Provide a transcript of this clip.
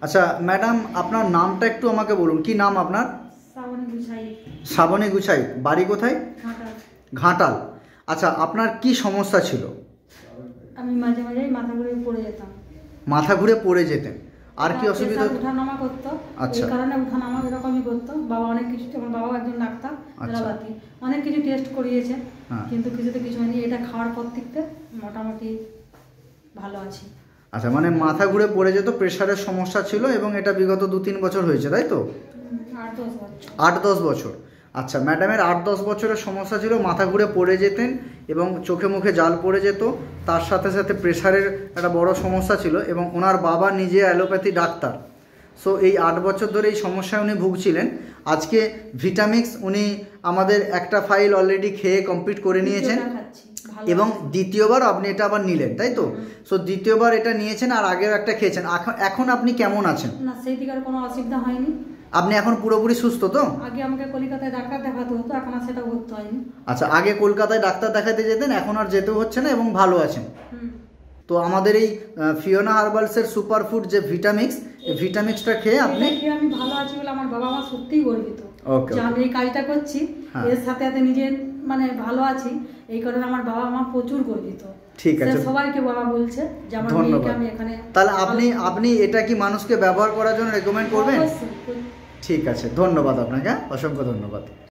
আচ্ছা ম্যাডাম, আপনার নামটা একটু আমাকে বলুন, কি নাম আপনার? শ্রাবণী গুছাই। শ্রাবণী গুছাই, বাড়ি কোথায়? ঘাটাল। ঘাটাল। আচ্ছা, আপনার কি সমস্যা ছিল? আমি মাঝে মাঝে মাথা ঘুরে পড়ে যেতাম। মাথা ঘুরে পড়ে যেতেন, আর কি অসুবিধা? উঠানামা করতো, আচ্ছা। এই কারণে উঠানামা এরকমই করতো। বাবা অনেক কিছু, আমার বাবা একজন ডাক্তার, এলাবাতি, অনেক কিছু টেস্ট করিয়েছে, কিন্তু কিছুতে কিছু হয়নি। এটা খাওয়ার পর থেকে মোটামুটি ভালো আছি। আচ্ছা, মানে মাথা ঘুরে পড়ে যেত, প্রেশারের সমস্যা ছিল, এবং এটা বিগত 2-3 বছর হয়েছে, তাই তো? 8-10 বছর। 8-10 বছর। আচ্ছা, ম্যাডামের 8-10 বছরের সমস্যা ছিল, মাথা ঘুরে পড়ে যেতেন এবং চোখে মুখে জাল পড়ে যেত, তার সাথে সাথে প্রেশারের একটা বড় সমস্যা ছিল, এবং ওনার বাবা নিজে অ্যালোপ্যাথি ডাক্তার। সো এই 8 বছর ধরে এই সমস্যায় উনি ভুগছিলেন। আজকে ভিটামিক্স উনি আমাদের একটা ফাইল অলরেডি খেয়ে কমপ্লিট করে নিয়েছেন, এবং দ্বিতীয়বার আপনি এটা আবার নিলেন, তাই তো? সো দ্বিতীয়বার এটা নিয়েছেন, আর আগেও একটা খেয়েছেন। এখন আপনি কেমন আছেন? না, সেই দিকে আর কোনো অসুবিধা হয়নি। আপনি এখন পুরোপুরি সুস্থ তো? আগে আমাকে কলকাতায় ডাক্তার দেখাতে হতো, এখন আর সেটা করতে হয়নি। আচ্ছা, আগে কলকাতায় ডাক্তার দেখাতে যেতেন, এখন আর যেতেও হচ্ছে না, এবং ভালো আছেন। তো আমাদের এই ফিওনা হার্বালসের সুপারফুড যে ভিটামিক্স, এই ভিটামিক্সটা খেয়ে আপনি... আমি ভালো আছি বলে আমার বাবা মা সত্যিই গর্বিত যে আমি এই কাজটা করছি, এর সাথে সাথে নিজের মানে ভালো আছি, এই কারণে আমার বাবা মা প্রচুর গর্বিত। ঠিক আছে, সবাইকে বাবা বলছে যে আমার মেয়েকে আমি এখানে... তাহলে আপনি এটা কি মানুষকে ব্যবহার করার জন্য রেকমেন্ড করবেন? ঠিক আছে, ধন্যবাদ আপনাকে, অসংখ্য ধন্যবাদ।